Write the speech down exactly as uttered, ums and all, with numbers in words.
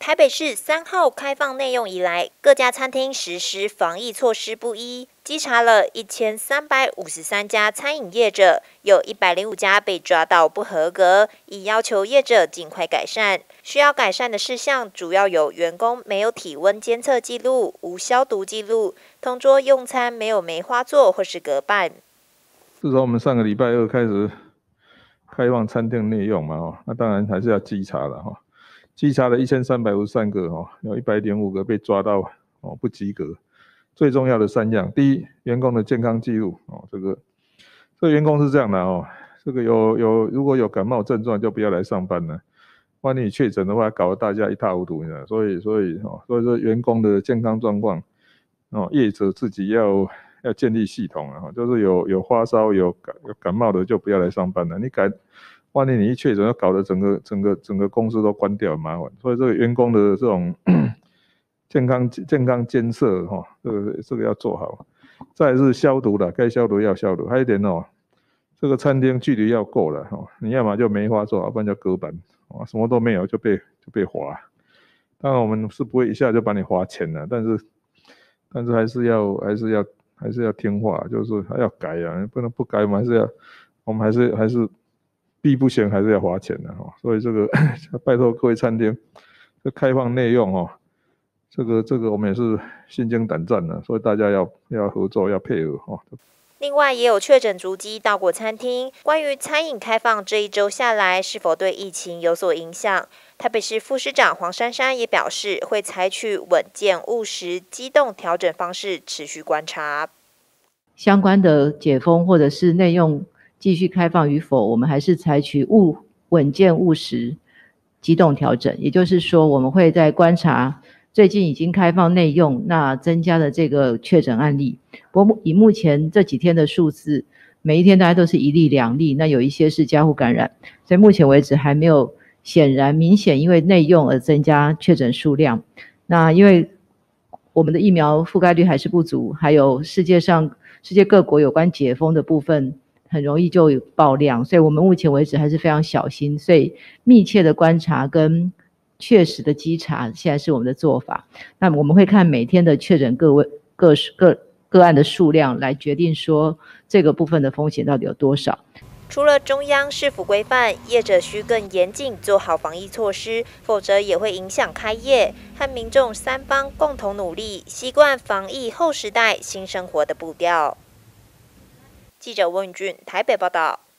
台北市三号开放内用以来，各家餐厅实施防疫措施不一，稽查了一千三百五十三家餐饮业者，有一百零五家被抓到不合格，已要求业者尽快改善。需要改善的事项主要有员工没有体温监测记录、无消毒记录、同桌用餐没有梅花座或是隔板。 自从我们上个礼拜二开始开放餐厅内用嘛，哦，那当然还是要稽查了哈。稽查了一千三百五十三个哦，有一百零五个被抓到哦不及格。最重要的三样，第一，员工的健康记录哦，这个这个员工是这样的哦，这个有有如果有感冒症状就不要来上班了，万一你确诊的话，搞得大家一塌糊涂呢。所以所以哦，所以说员工的健康状况哦，业者自己要要建立系统啊，就是有有发烧有感有感冒的就不要来上班了，你改。万一你一确诊，要搞得整个整个整个公司都关掉，很麻烦。所以这个员工的这种健康健康监测哈，这个这个要做好。再来是消毒的，该消毒要消毒。还有一点哦，这个餐厅距离要够了哈，你要么就梅花座，要不然就隔板，什么都没有就被就被罚。当然我们是不会一下就把你罚钱了，但是但是还是要还是要还是要听话，就是还要改啊，不能不改，我们还是要我们还是还是。必不行还是要花钱的哈，所以这个拜托各位餐厅，这开放内用哦，这个这个我们也是心惊胆战的，所以大家要要合作要配合哈。 另外也有确诊足迹到过餐厅，关于餐饮开放这一周下来是否对疫情有所影响，台北市副市长黄珊珊也表示，会采取稳健务实、机动调整方式持续观察。 相关的解封或者是内用继续开放与否，我们还是采取务稳健务实机动调整，也就是说我们会在观察最近已经开放内用那增加的这个确诊案例，不过以目前这几天的数字，每一天大概都是一例两例，那有一些是交互感染，所以目前为止还没有显然明显因为内用而增加确诊数量。那因为我们的疫苗覆盖率还是不足，还有世界上世界各国有关解封的部分很容易就有爆量，所以我们目前为止还是非常小心，所以密切的观察跟确实的稽查现在是我们的做法。那我们会看每天的确诊个位个个个案的数量来决定说这个部分的风险到底有多少。 除了中央市府规范，业者需更严谨做好防疫措施，否则也会影响开业，和民众三方共同努力，习惯防疫后时代新生活的步调。记者温宇俊台北报道。